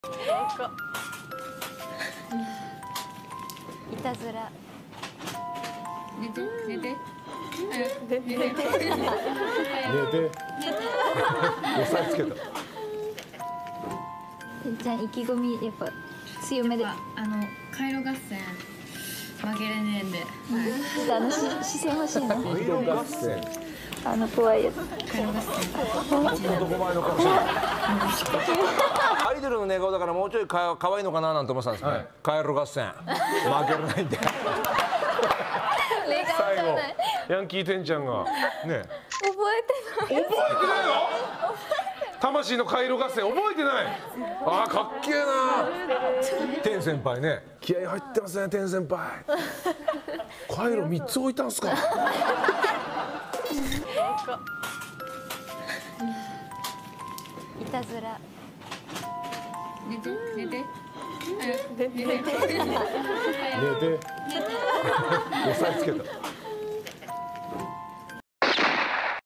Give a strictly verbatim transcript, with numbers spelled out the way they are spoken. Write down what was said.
いたずら。 寝て寝て。 寝て。寝て。押さえつけた。 てんちゃん意気込みやっぱ強めで。 あのカイロ合戦負けれねえんで。 ちょっとあのし視線欲しいな。 カイロ合戦。 あの怖いやつ。 カイロ合戦。 男前の顔してる。アイドルの寝顔だからもうちょいか可愛いのかななんて思ってたんですけど、ね、カエル合戦負けられないんで最後ヤンキーてんちゃんがね覚えてない覚えてないの魂のカイロ合戦覚えてないあーかっけえな天先輩ね気合入ってますね天先輩カイロみっつ置いたんすかいたずら。 寝て寝て。 寝て押さえつけた。